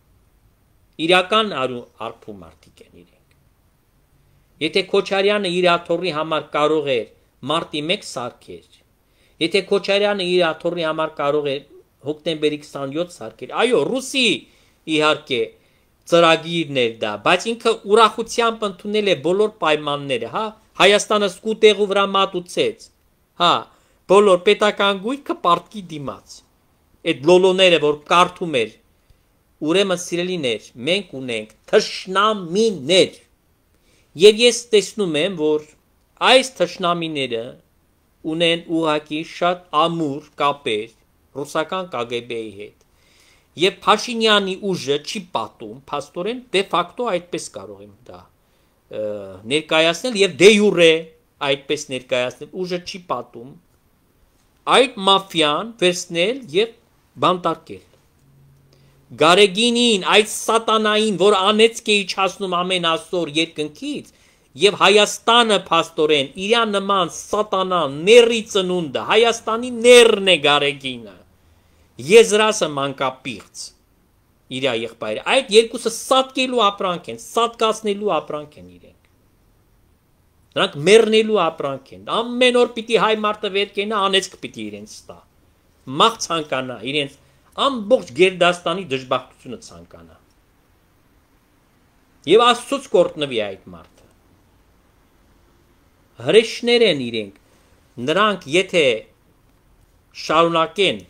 Speaker 1: իրական արյուն արփու մարդիկ են իրենք։ Եթե Քոչարյանը իր աթոռի համար կարող էր մարտի 1 սարքեր, եթե Քոչարյանը իր աթոռի համար կարող էր հոկտեմբերի 27 սարքեր, այո, ռուսի իհարկե ծրագիրն էր դա, բայց ինքը ուրախությամբ ընդունել է բոլոր պայմանները, հա, Հայաստանը սկուտեղու վրա մատուցեց, հա, բոլոր պետական գույքը պարտքի դիմաց, այդ լոլոները, որ կարդում էր, ուրեմն սիրելիներ, մենք ունենք թշնամիներ, եւ ես տեսնում եմ, որ այս թշնամիները ունեն ուղղակի շատ ամուր կապեր ռուսական KGB-ի հետ, եւ Փաշինյանի ուժը չի պատում, փաստորեն դե ֆակտո այդպես կարող եմ դա ներկայացնել եւ դե յուրե այդպես ներկայացնել, ուժը չի պատում այդ մաֆիան վերցնել եւ բանտարկել։ Գարեգինին, այդ սատանային, որ անեծք է իջացնում ամեն ասոր երկնքից, եւ Հայաստանը փաստորեն իրա նման սատանան ների ծնունդը, Հայաստանի ներն է Գարեգինը, Եզրասը մանկապիղծ, իրա եղբայրը, այդ երկուսը սատկելու ապրանք են, սատկացնելու ապրանք են իրենք։ Նրանք մեռնելու ապրանք են, ամեն օր պիտի հայ մարդը վերքենա, անեծք պիտի իրենց ստա, մաղ ցանկանա, իրենց ամբողջ Գերդաստանի դժբախտությունը ցանկանա։ Եվ Աստծուց կորտնվի այդ մարդը։ Հրեշներ են իրենք, նրանք եթե շարունակեն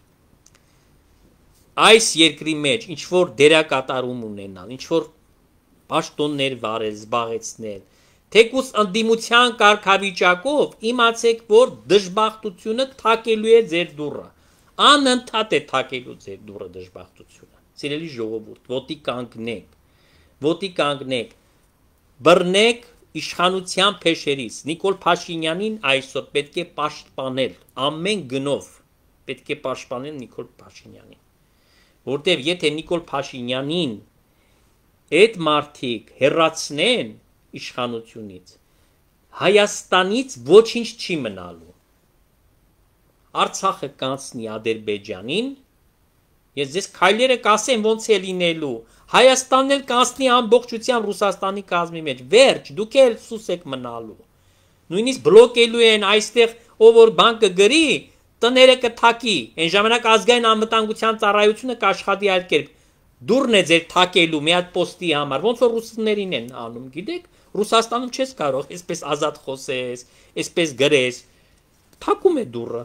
Speaker 1: այս երկրի մեջ ինչ որ դերակատարում ունենալ, ինչ որ պաշտոններ վարել, զբաղեցնել, թեկուզ ընդդիմության կարգավիճակով իմացեք, որ դժբախտությունը թակելու է ձեր դուռը, անընդհատ է թակելու ձեր դուռը դժբախտությունը։ Սիրելի ժողովուրդ, ոտի կանգնեք, բռնեք իշխանության փեշերից։ Նիկոլ Փաշինյանին այսօր պետք է պաշտպանել, ամեն գնով պետք է պաշտպանել Նիկոլ Փաշինյանին, որտեվ եթե Նիկոլ Փաշինյանին այդ մարդիկ հեռացնեն իշխանությունից, Հայաստանից ոչինչ չի մնալու։ Արցախը կանցնի Ադրբեջանին, ես ձեզ քայլերը կասեմ ոնց է լինելու, Հայաստանն էլ կանցնի ամբողջությամբ Ռուսաստանի կազմի մեջ, վերջ, դուք էլ սուս եք մնալու։ Նույնիսկ բլոկելու են այստեղ, ով որ բան կգրի, տները կթակի, այն ժամանակ ազգային անվտանգության ծառայությունը կաշխատի այլ կերպ։ Դուրն է ձեր թակելու մի հատ պոստի համար, ոնց որ ռուսներին են անում, գիտեք, Ռուսաստանում չես կարող այսպես ազատ խոսես, այսպես գրես, թակում է դուրը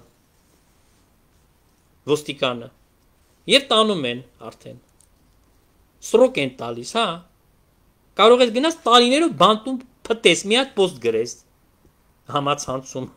Speaker 1: ոստիկանը եւ տանում են արդեն սրոկ են տալիս, հա, կարող ես գնաս տարիներով բանտում փտես, մի հատ պոստ գրես համացանցում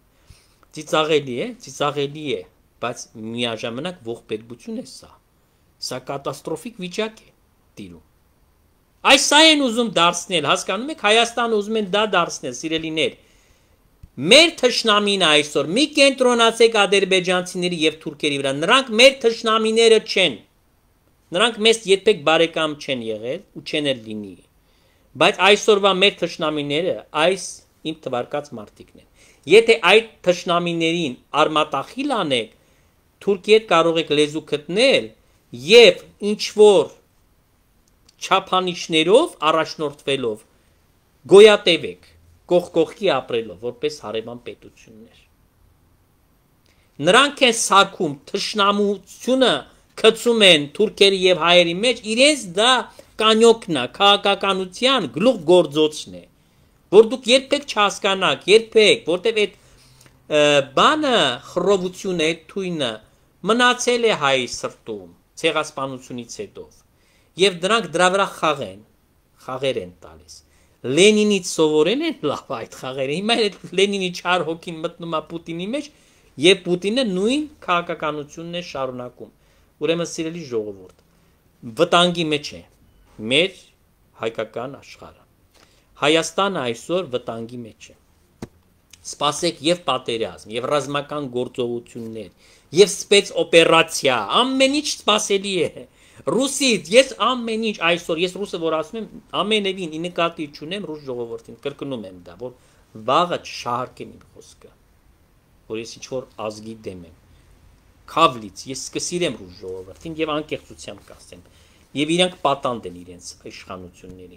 Speaker 1: ծիծաղելի է, բայց միաժամանակ ողբերգություն է սա կատաստրոֆիկ վիճակ է տիրում։ Այս սա են ուզում դարձնել, հասկանում եք, Հայաստանը ուզում են դա դարձնել, սիրելիներ։ Մեր թշնամին այսօր մի կենտրոնացեք ադրբեջանցիների եւ թուրքերի վրա, նրանք մեր թշնամիները չեն։ Նրանք մեզ երբեք բարեկամ չեն եղել ու չեն էլ լինի։ Բայց այսօրվա մեր թշնամիները այս իմ թվարկած մարդիկն են։ Եթե այդ թշնամիներին արմատախիլ անեք, Թուրքիի հետ կարող եք լեզու գտնել եւ ինչ որ չափանիշներով առաջնորդվելով գոյատևեք կողքի ապրելով որպես հարևան պետություններ։ Նրանք են սարքում թշնամությունը գցում են թուրքերի եւ հայերի մեջ, իրենց դա կանյոկն է, քաղաքականության գլուխգործոցն է, որ դուք երբեք չհասկանաք, երբեք, որտեվ այդ բանը խռովությունը, այդ թույնը մնացել է հայի սրտում ցեղասպանությունից հետո եւ դրանք դրա վրա խաղեր են տալիս։ Լենինից սովորել են լավ այդ խաղերը, հիմա Լենինի չար հոգին մտնում է Պուտինի մեջ եւ Պուտինը նույն քաղաքականությունն է շարունակում։ Ուրեմն սիրելի ժողովուրդ, վտանգի մեջ է մեր հայկական աշխարհը։ Հայաստանը այսօր վտանգի մեջ է։ Սպասեք եւ պատերազմ, եւ ռազմական գործողություններ, եւ սպեցօպերացիա, ամեն ինչ սպասելի է։ Ռուսից ես ամեն ինչ այսօր, ես ռուսը որ ասում եմ, ամենևին ի նկատի չունեմ ռուս ժողովրդին, կրկնում եմ դա, որ վաղը չշահարկեն իմ խոսքը, որ ես ինչ-որ ազգի դեմ եմ։ Քավլից ես կսիրեմ ռուս ժողովրդին եւ անկեղծությամբ կասեմ, եւ իրանք պատանդ են իրենց իշխանությունների։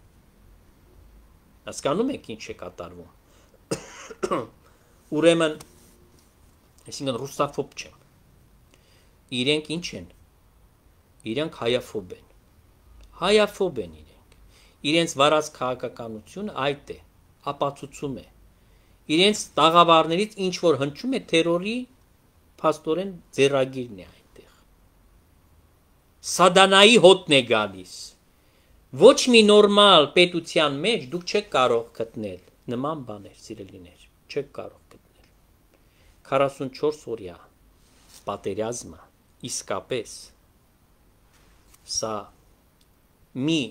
Speaker 1: Հասկանում եք ինչ է կատարվում։ Ուրեմն, այսինքն ռուսաֆոբ չեմ։ Իրենք ինչ են։ Իրենք հայաֆոբ են։ Հայաֆոբ են իրենք։ Իրենց վարած քաղաքականությունը այդ է, ապացուցում է։ Իրենց տաղավարներից ինչ որ հնչում է terror-ի փաստորեն ձեռագիրն է այնտեղ։ Սադանայի հոտն է գալիս։ Ոչ մի նորմալ պետության մեջ դուք չեք կարող գտնել նման բաներ, սիրելիներ, չեք կարող գտնել։ 44 օրյա պատերազմը իսկապես սա մի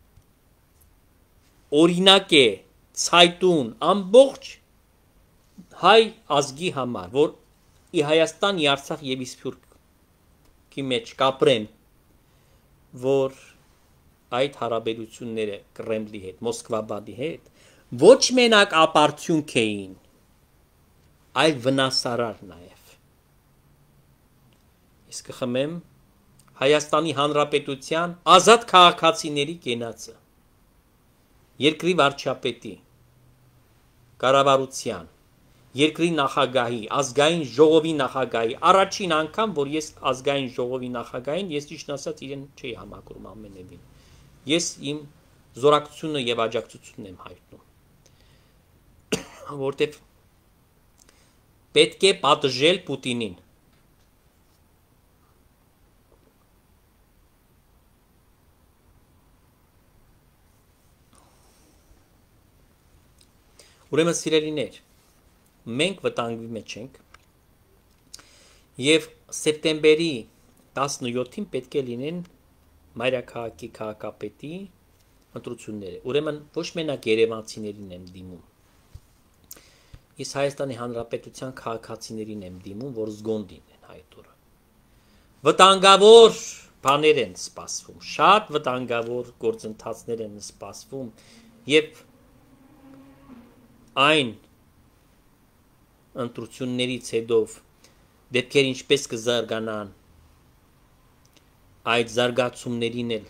Speaker 1: օրինակ է ցայտուն ամբողջ հայ ազգի համար, որ ի Հայաստան, ի Արցախ եւ ի Սփյուռքի մեջ կապրեն, որ այդ հարաբերությունները Կրեմլի հետ, Մոսկվաբադի հետ ոչ մենակ ապարդյունք էին, այլ վնասարար նաև։ Ես կխմեմ Հայաստանի Հանրապետության ազատ քաղաքացիների կենացը, երկրի վարչապետի, կառավարության, երկրի նախագահի, ազգային ժողովի նախագահի, առաջին անգամ, որ ես ազգային ժողովի նախագահին, ես ճիշտ ասած իրեն չէի համակրում ամենևին։ Ես իմ զորակցությունը եւ աջակցությունն եմ հայտնում, որտեւ պետք է պատժել Պուտինին։ Ուրեմն սիրելիներ, մենք վտանգի մեջ ենք եւ սեպտեմբերի 17-ին պետք է լինեն մայրաքաղաքի քաղաքապետի ընտրությունները։ Ուրեմն ոչ մենակ երևանցիներին եմ դիմում։ Ես Հայաստանի Հանրապետության քաղաքացիներին եմ դիմում, որ զգոն լինեն այդ օրը։ Վտանգավոր բաներ են սպասվում, շատ վտանգավոր գործընթացներ են սպասվում եւ այն ընտրություններից հետո դեպքեր ինչպես կզարգանան, այդ զարգացումներին էլ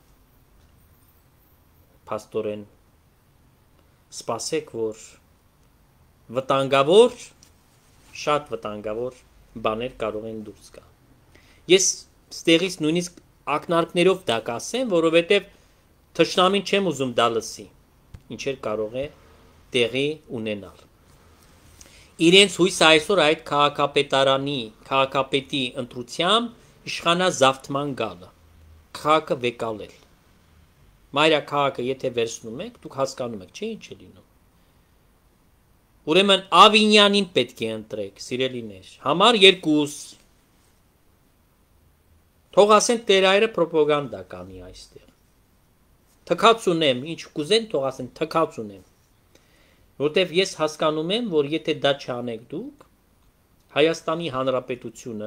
Speaker 1: փաստորեն սպասեք, որ վտանգավոր շատ վտանգավոր բաներ կարող են դուրս գալ։ Ես ստեղից նույնիսկ ակնարկներով դա կասեմ, որովհետև թշնամին չեմ ուզում դա լսի, ինչեր կարող է տեղի ունենալ։ Իրենց հույսը այսօր այդ քաղաքապետի ընտրությամբ իշխանազավթման գալը, քաղաքը վեկալել։ Մայրաքաղաքը եթե վերցնում եք, դուք հասկանում եք, չէ՞ ինչ է լինում։ Ուրեմն Ավինյանին պետք է ընտրեք, սիրելիներ, համար 2։ Թող ասեն տերայրը պրոպագանդա կանի այստեղ։ Թքած ունեմ, ինչ կուզեն, թող ասեն թքած ունեմ։ Որտեվ ես հասկանում եմ, որ եթե դա չանեք դուք, Հայաստանի Հանրապետությունը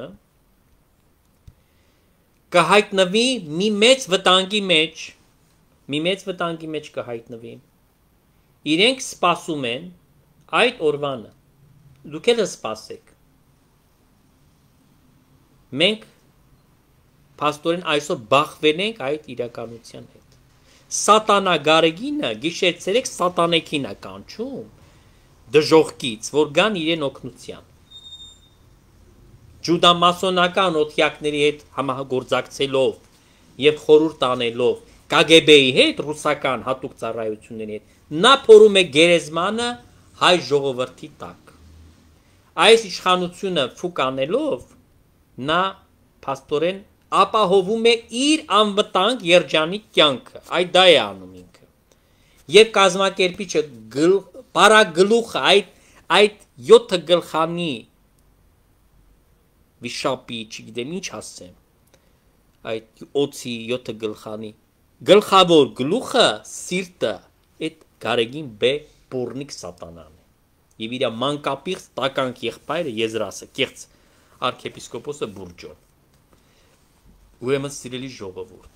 Speaker 1: կհայտնվի մի մեծ վտանգի մեջ կհայտնվի։ Իրենք սպասում են այդ օրվանը, դուք էլ սպասեք։ Մենք փաստորեն այսօր բախվել ենք այդ իրականության հետ։ Սատանա Գարեգինը գիշեր-ցերեկ սատանեքին է կանչում դժողքից, որ գան իրեն օգնության։ Ջուդամասոնական օթյակների հետ համագործակցելով եւ խորհուրդ տանելով KGB-ի հետ, ռուսական հատուկ ծառայությունների հետ, նա փորում է գերեզմանը հայ ժողովրդի տակ։ Այս իշխանությունը ֆուկ անելով նա փաստորեն ապահովում է իր անվտանգ երջանիկ կյանքը, այդ դա է անում ինքը։ Եվ կազմակերպիչը պարագլուխը այդ 7 գլխանի վիշապի, չգիտեմ ինչ ասեմ, այդ օծի 7 գլխանի գլխավոր գլուխը սիրտը այդ Գարեգին Բ Պուրնիկ սատանան է։ Եվ իր մանկապիղծ տականք եղբայրը Եզրասը, կեղծ արքեպիսկոպոսը Բուրջոն։ Ուրեմն սիրելի ժողովուրդ,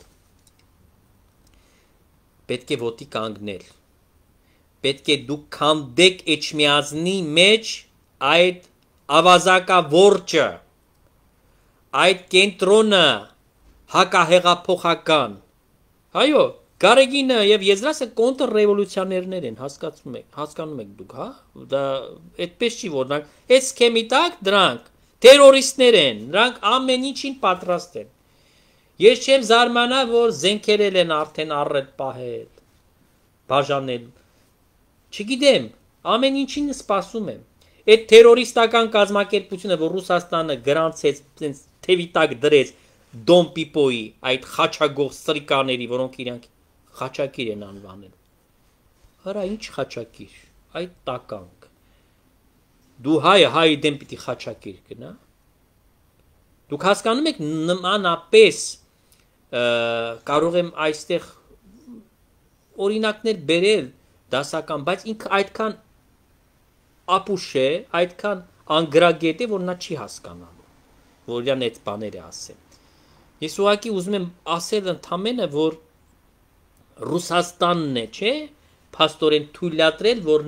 Speaker 1: պետք է ոտի կանգնել, պետք է դուք քանդեք Էջմիածնի մեջ այդ ավազակավորճը, այդ կենտրոնը հակահեղափոխական։ Այո, Գարեգինը եւ Եզրասը կոնտրռևոլյուցիոներներ են, հասկանում եք դուք, հա? Դա այդպես չի որ նրանք այս սքեմի տակ դրանք տերորիստներ են, նրանք ամեն ինչին պատրաստ են։ Ես չեմ զարմանա, որ զենքերել են արդեն առել պահել, բաժանել։ Չգիտեմ, ամեն ինչին սպասում եմ։ Այդ տերորիստական կազմակերպությունը, որ Ռուսաստանը գրանցեց, թևի տակ դրեց Դոն Պիպոյի այդ խաչագող սրիկաների, որոնք իրանք խաչակիր են անվանել։ Հəra ինչ խաչակիր, այդ տականք։ Դու հայ դեմ պիտի խաչակիր գնա։ Դուք հասկանում եք նմանապես կարող եմ այստեղ օրինակներ բերել դասական, բայց ինքը այդքան ապուշ է, այդքան անգրագետ է, որ նա չի հասկանալու, որ իրան այդ բաները ասեմ։ Ես ուղղակի ուզում եմ ասել ընդամենը, որ Ռուսաստանն է, չէ, փաստորեն թույլատրել, որ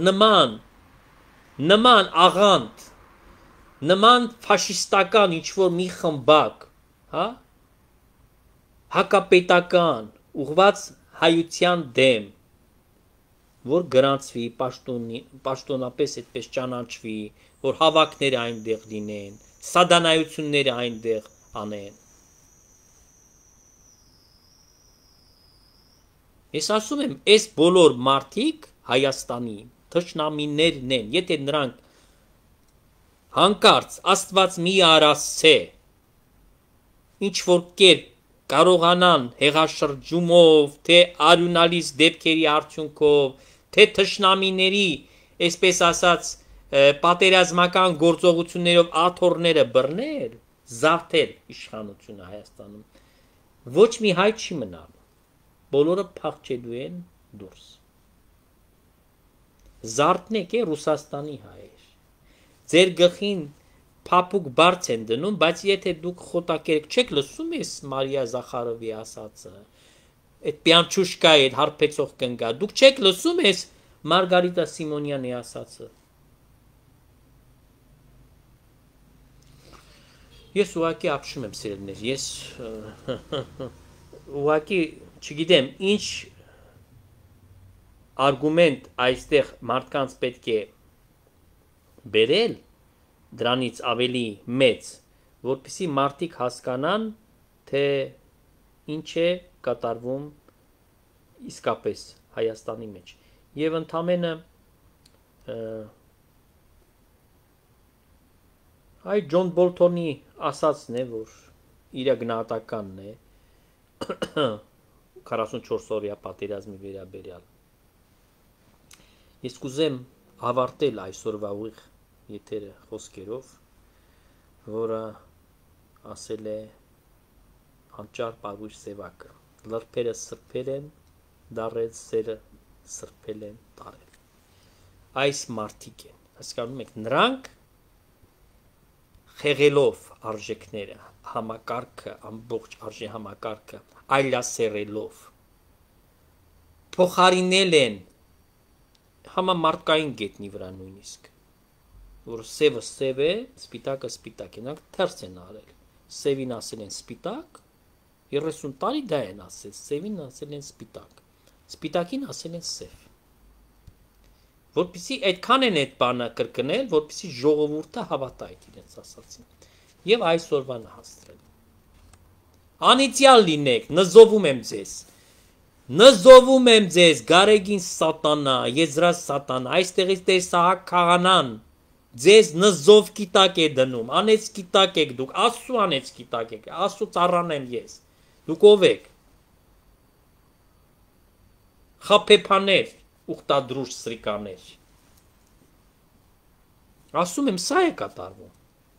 Speaker 1: նման աղանդ, նման ֆաշիստական ինչ-որ մի խմբակ, հա, հակապետական, ուղղված հայության դեմ, որ գրանցվի, պաշտոնապես այդպես ճանաչվի, որ հավաքները այնտեղ լինեն, սադանայությունները այնտեղ անեն։ Ես ասում եմ, այս բոլոր մարդիկ Հայաստանի թշնամիներն են, եթե նրանք հանկարծ Աստված մի արասցե, ինչ որ կերպ կարողանան հեղաշրջումով, թե արյունալից դեպքերի արդյունքով, թե թշնամիների, այսպես ասած, պատերազմական գործողություններով աթոռները բռնել, զավթել իշխանությունը Հայաստանում, ոչ մի հայ չի մնալու, բոլորը փախչելու են դուրս։ Զարթնեք է Ռուսաստանի հայեր, ձեր գլխին փափուկ բարձ են դնում, բայց եթե դուք խոտակերք չեք լսում ես Մարիա Զախարովի ասածը, այդ Պյանչուշկայի այդ հարբեցող կնգա, դուք չեք լսում ես Մարգարիտա Սիմոնյանի ասածը։ Ես ուղղակի ապշում եմ սիրելիներ, ես ուղղակի չգիտեմ ինչ արգումենտ այստեղ մարդկանց պետք է բերել, դրանից ավելի մեծ, որպեսզի մարդիկ հասկանան, թե ինչ է կատարվում իսկապես Հայաստանի մեջ։ Եվ ընդամենը այ Ջոն Բոլթոնի ասածն է, որ իր գնահատականն է 44 օրյա պատերազմի վերաբերյալ։ Ես կուզեմ ավարտել այսօրվա ուղիղ եթերը խոսքերով, որը ասել է Անճար Պավուշ Սևակը. լրբերը սրբել են, դարել սերը սրբել են տարել։ Այս մարդիկ են, հասկանում եք, նրանք խեղելով արժեքները, համակարգը, ամբողջ արժե համակարգը, այլասերելով, փոխարինել են համամարտկային գետնի վրա նույնիսկ, որ սևը սև է, սպիտակը սպիտակ է, նրանք թերս են արել, սևին ասել են սպիտակ, 30 տարի դա են ասել, սևին ասել են սպիտակ, սպիտակին ասել են սև, որպեսզի այդքան են այդ բանը կրկնել, որպեսզի ժողովուրդը հավատա այդ իրենց ասացին, եւ այսօրվան հաստրել, անիծյալ լինեք, նզովում եմ ձեզ, նզովում եմ ձեզ, Գարեգին սատանա, Եզրած սատանա, այստեղից Տեր Սահակ Քահանան, ձեզ նզով կիտակ է դնում, անեց կիտակ եք դուք, Աստծու անեց կիտակ եք, Աստծու ծառան եմ ես, դուք ով եք, խափեփաներ, ուխտադրուժ սրիկաներ, ասում եմ, սա է կատարվում,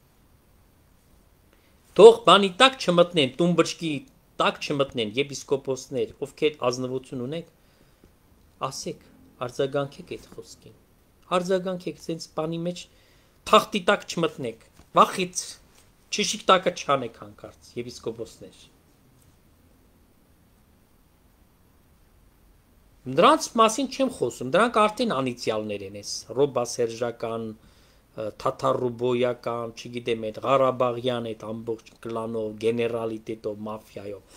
Speaker 1: թող բանի տակ չմտնեն, տումբրջկի տակ չմտնեն եպիսկոպոսներ, ովքեր ազնվություն ունեք, ասեք, արձագանքեք այդ խոսքին, արձագանքեք, սենց բանի մեջ թախտի տակ չմտնեք, վախից, չիշիկ տակը չանեք հանկարծ, եպիսկոպոսներ։ Դրանց մասին չեմ խոսում, դրանք արդեն անիծյալներ են, ես ռոբասերժական, թաթարուբոյական, չգիտեմ այդ Ղարաբաղյան այդ ամբողջ կլանով, գեներալիտետով, մաֆիայով։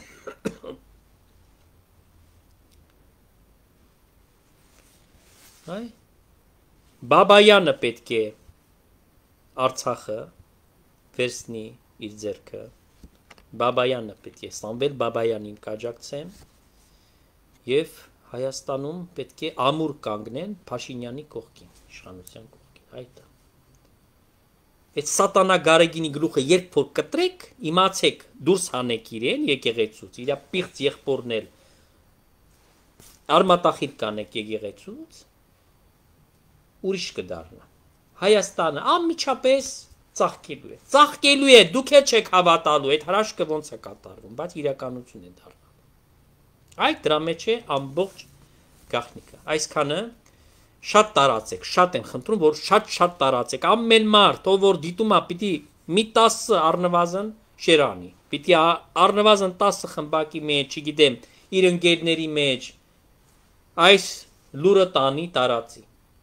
Speaker 1: Այ Բաբայանը պետք է Արցախը վերցնի իր ձեռքը։ Բաբայանը պետք է Սամվել Բաբայանին կաջակցեն եւ Հայաստանում պետք է ամուր կանգնեն Փաշինյանի կողքին, իշխանության կողքին, այդ է։ Այդ սատանա Գարեգինի գլուխը երբ որ կտրեք, իմացեք, դուրս հանեք իրեն եկեղեցուց, իր պիղծ եղբորն էլ արմատախիտ կանեք եկեղեցուց, ուրիշ կդառնա։ Հայաստանը անմիջապես ծաղկելու է։ Ծաղկելու է, դուք էլ չեք հավատալու, այդ հրաշքը ոնց է կատարվում, բայց իրականություն է դառնալու։ Այդ դրա մեջ է ամբողջ գաղտնիքը։ Այսքանը շատ տարածեք, շատ եմ խնդրում, որ շատ տարածեք, ամեն մարդ, ով որ դիտում է, պիտի մի 10 առնվազն շերանի, պիտի առնվազն 10 խմբակի մեջ, չգիտեմ, իր ընկերների մեջ, այս լուրը տանի տարածի։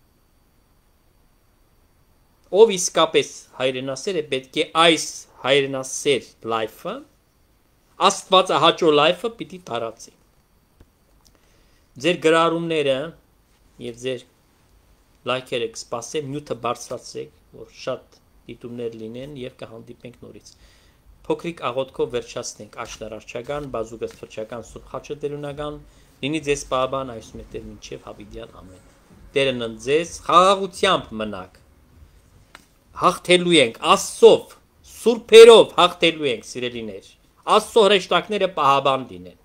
Speaker 1: Ով իսկապես հայրենասեր է, պետք է այս հայրենասեր լայֆը, Աստվածահաճո լայֆը պիտի տարածի։ Ձեր գրառումները եւ ձեր լայքերը կսպասեմ, նյութը բարձրացրեք, որ շատ դիտումներ լինեն եւ կհանդիպենք նորից։ Փոքրիկ աղոթքով վերջացնենք աշնարարչական, բազուկս փրկչական Սուրբ Խաչը տերունական, լինի ձեզ պահաբան այս մետեր մինչև հավիդյան ամեն։ Տերն ընդ ձեզ, խաղաղությամբ մնաք։ Հաղթելու ենք Աստծով, սուրբերով հաղթելու ենք, սիրելիներ։ Աստծո հրեշտակները պահաբան լինեն։